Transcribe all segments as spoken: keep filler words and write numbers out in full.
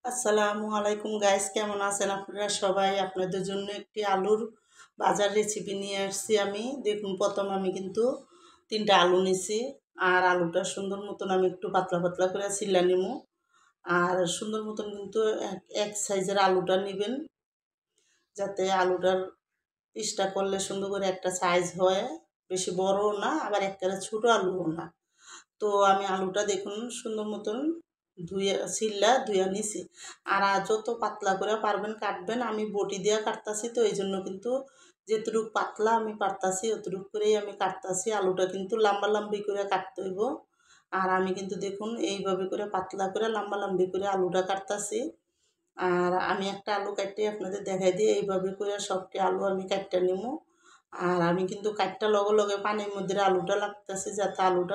আসসালামু আলাইকুম গাইস, কেমন আছেন আপনারা সবাই? আপনাদের জন্য একটি আলুর ভাজার রেসিপি নিয়ে আসছি আমি। দেখুন, প্রথম আমি কিন্তু তিনটা আলু নিছি। আর আলুটা সুন্দর মতন আমি একটু পাতলা পাতলা করে ছিলা নিব। আর সুন্দর মতন কিন্তু এক এক সাইজের আলুটা নেবেন, যাতে আলুটার পিসটা করলে সুন্দর করে একটা সাইজ হয়। বেশি বড়ও না, আবার একেবারে ছোটো আলুও না। তো আমি আলুটা দেখুন সুন্দর মতন ধুয়ে ছিল্লা ধুয়ে নিছি। আর যত পাতলা করে পারবেন কাটবেন। আমি বটি দিয়ে কাটতাছি, তো এই জন্য কিন্তু যেটুকু পাতলা আমি পারতাছি অতটুকু করেই আমি কাটতাছি। আলুটা কিন্তু লম্বা লম্বি করে কাটতে হইব। আর আমি কিন্তু দেখুন এইভাবে করে পাতলা করে লম্বা লম্বি করে আলুটা কাটতাছি। আর আমি একটা আলু কাটতে আপনাদের দেখাই দিই। এইভাবে করে সবটি আলু আমি কাটতে নিব। আর আমি কিন্তু কাটটা লগে লগে পানির মধ্যে আলুটা লাগতেছে, যাতে আলুটা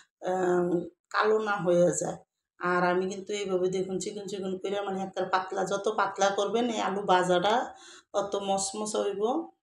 কালো না হয়ে যায়। আর আমি কিন্তু এইভাবে দেখুন চিকন চিকন করে, মানে একটা পাতলা, যত পাতলা করবেন এই আলু ভাজাটা অত মসমস হইব।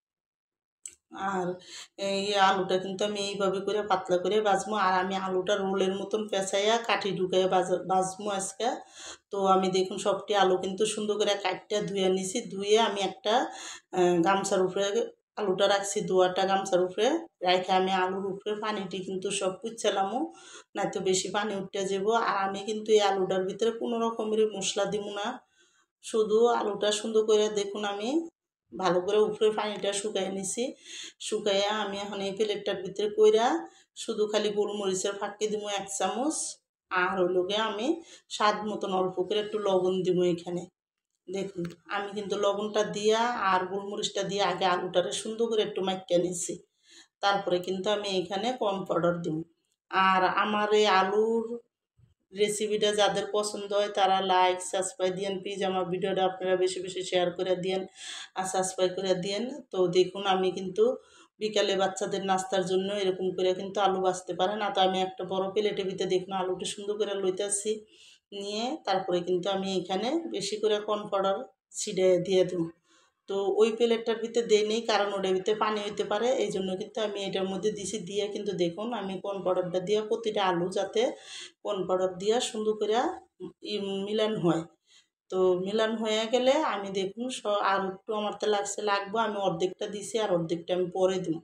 আর এই আলুটা কিন্তু আমি এইভাবে করে পাতলা করে ভাজবো। আর আমি আলুটা রোলের মতন পেঁচাইয়া কাঠি ঢুকাইয়া ভাজা ভাজবো আজকে। তো আমি দেখুন সবটি আলু কিন্তু সুন্দর করে কাটটা ধুয়ে নিছি। ধুয়ে আমি একটা গামছার উপরে আলুটা রাখছি, দুয়ারটা গামছার উপরে রাখে আমি আলুর উপরে পানিটি কিন্তু সব পুচ্ছালামও, নাই তো বেশি পানি উঠতে যাব। আর আমি কিন্তু এই আলুটার ভিতরে কোনো রকমের মশলা দিব না। শুধু আলুটা সুন্দর করে দেখুন আমি ভালো করে উপরে পানিটা শুকাই নিছি। শুকাইয়া আমি এখন এই প্লেটটার ভিতরে কইরা শুধু খালি গোলমরিচের ফাঁকি দিব এক চামচ। আর হইল গিয়ে আমি স্বাদ মতন অল্প করে একটু লবণ দিব এখানে। দেখুন আমি কিন্তু লবণটা দিয়া আর গোলমরিচটা দিয়ে আগে আলুটারে সুন্দর করে একটু মাখিয়ে নিছি। তারপরে কিন্তু আমি এখানে কর্ন পাউডার দিব। আর আমার এই আলুর রেসিপিটা যাদের পছন্দ হয় তারা লাইক সাবস্ক্রাইব দিয়েন প্লিজ। আমার ভিডিওটা আপনারা বেশি বেশি শেয়ার করে দিয়েন আর সাবস্ক্রাইব করে দিয়েন। তো দেখুন আমি কিন্তু বিকালে বাচ্চাদের নাস্তার জন্য এরকম করে কিন্তু আলু ভাজতে পারেন। আর তো আমি একটা বড় প্লেটের ভিতরে দেখুন আলুটা সুন্দর করে লইতেছি। নিয়ে তারপরে কিন্তু আমি এখানে বেশি করে কর্ন পাউডার ছিটে দিয়ে দেবো। তো ওই প্লেটটার ভিতরে দেই নেই, কারণ ওটার ভিতরে পানি হইতে পারে, এই জন্য কিন্তু আমি এটার মধ্যে দিছি। দিয়ে কিন্তু দেখুন আমি কর্ন পাউডারটা দিয়ে প্রতিটা আলু যাতে কর্ন পাউডার দিয়ে সুন্দর করে মিলান হয়। তো মিলান হয়ে গেলে আমি দেখুন স আর একটু আমার তো লাগছে লাগবো, আমি অর্ধেকটা দিছি আর অর্ধেকটা আমি পরে দিব।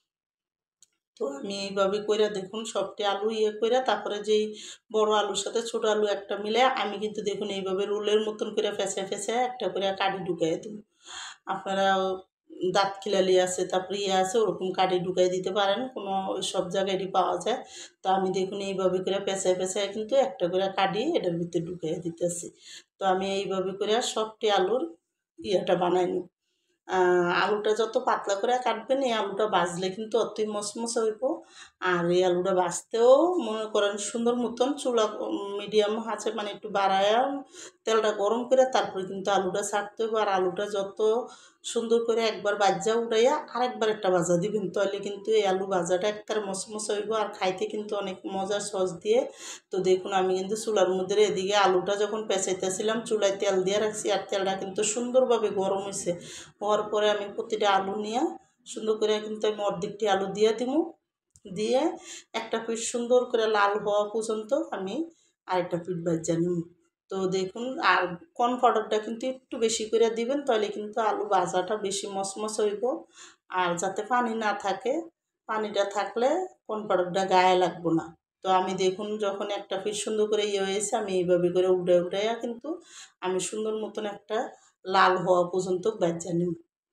তো আমি এইভাবে কইরা দেখুন সবটি আলু ইয়ে কইরা তারপরে যেই বড় আলুর সাথে ছোট আলু একটা মিলে আমি কিন্তু দেখুন এইভাবে রোলের মতন করে ফেঁচে ফেঁচে একটা করে কাঠি ঢুকাই দিই। আপনারা দাঁত খিলালি আছে, তারপরে ইয়ে আছে, ওরকম কাঠি ঢুকাই দিতে পারেন, কোনো সব জায়গায়ই পাওয়া যায়। তো আমি দেখুন এইভাবে করে পেঁচায় পেঁচায় কিন্তু একটা করে কাঠি এটার ভিতরে ঢুকাই দিতেছি। তো আমি এইভাবে করে সবটি আলুর ইয়েটা বানাই নিই। আলুটা যত পাতলা করে কাটবেন এই আলুটা ভাজলে কিন্তু অতই মচমচে হইব। আর এই আলুটা ভাজতেও মনে করেন সুন্দর মতন চুলা মিডিয়াম আছে, মানে একটু বাড়ায়া তেলটা গরম করে তারপরে কিন্তু আলুটা ছাড়তে হইব। আর আলুটা যত সুন্দর করে একবার ভাজা উঠাইয়া আরেকবার একটা ভাজা দিবেন, তাহলে কিন্তু এই আলু ভাজাটা একবার মচমচে হইব আর খাইতে কিন্তু অনেক মজার সস দিয়ে। তো দেখুন আমি কিন্তু চুলার মধ্যে এদিকে আলুটা যখন পেঁচাইতেছিলাম চুলায় তেল দিয়ে রাখছি, আর তেলটা কিন্তু সুন্দরভাবে গরম হয়েছে। হওয়ার পরে আমি প্রতিটা আলু নিয়ে সুন্দর করে কিন্তু আমি অর্ধেকটি আলু দিয়ে দিব। দিয়ে একটা পিঠ সুন্দর করে লাল হওয়া পর্যন্ত আমি আরেকটা পিঠ ভাজা নিব। তো দেখুন আর কর্ন পাউডারটা কিন্তু একটু বেশি করে দিবেন, তাহলে কিন্তু আলু ভাজাটা বেশি মচমচ হইব। আর যাতে পানি না থাকে, পানিটা থাকলে কর্ন পাউডারটা গায়ে লাগবো না। তো আমি দেখুন যখন একটা পিঠ সুন্দর করে ইয়ে হয়েছে আমি এইভাবে করে উঠে উঠাইয়া কিন্তু আমি সুন্দর মতন একটা লাল হওয়া পর্যন্ত ভাজা নিব।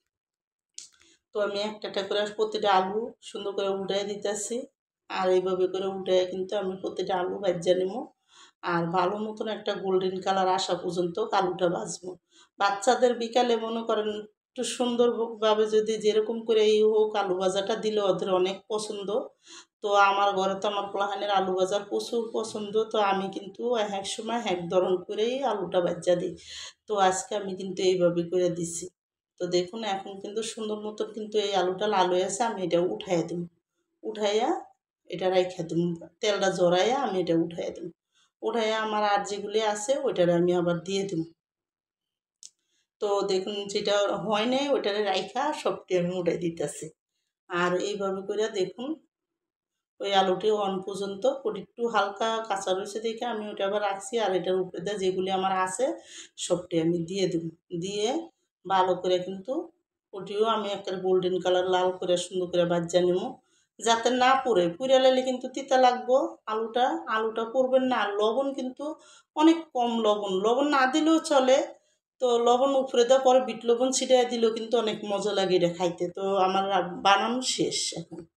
তো আমি একটা একটা করে প্রতিটা আলু সুন্দর করে উঠাই দিতেছি। আর এইভাবে করে উঠে কিন্তু আমি প্রতিটা আলু ভাজা নিব। আর ভালো মতন একটা গোল্ডেন কালার আসা পর্যন্ত আলুটা ভাজবো। বাচ্চাদের বিকালে মনে করেন একটু সুন্দরভাবে যদি যেরকম করে এই হোক আলু ভাজাটা দিলে ওদের অনেক পছন্দ। তো আমার ঘরে তো আমার পোলাহানের আলু ভাজার প্রচুর পছন্দ। তো আমি কিন্তু এক সময় এক ধরন করেই আলুটা ভাজা দিই। তো আজকে আমি কিন্তু এইভাবে করে দিছি। তো দেখুন এখন কিন্তু সুন্দর মতন কিন্তু এই আলুটা লাল হয়ে আছে, আমি এটা উঠাইয়া দিব। উঠাইয়া এটা রাইখা দিব, তেলটা জড়াইয়া আমি এটা উঠাইয়া দিব। উঠাইয়া আমার আর যেগুলি আছে ওইটারে আমি আবার দিয়ে দিব। তো দেখুন যেটা হয় নাই ওইটারে রাইখা সবটি আমি উঠাই দিতেছি। আর এইভাবে করে দেখুন ওই আলুটি ওয়ান পর্যন্ত ওটি একটু হালকা কাঁচা রয়েছে দেখে আমি ওটা আবার রাখছি। আর এটার উপরে দিয়ে যেগুলি আমার আছে সবটি আমি দিয়ে দেব, দিয়ে ভালো করে কিন্তু ওটিও আমি একটা গোল্ডেন কালার লাল করে সুন্দর করে ভাজা নেব, যাতে না পুড়ে। পুড়ে লাইলে কিন্তু তিতা লাগবো আলুটা, আলুটা পুড়বেন না। আর লবণ কিন্তু অনেক কম লবণ, লবণ না দিলেও চলে। তো লবণ উপরে দেওয়ার পরে বিট লবণ ছিটিয়ে দিলেও কিন্তু অনেক মজা লাগে এটা খাইতে। তো আমার বানানো শেষ এখন।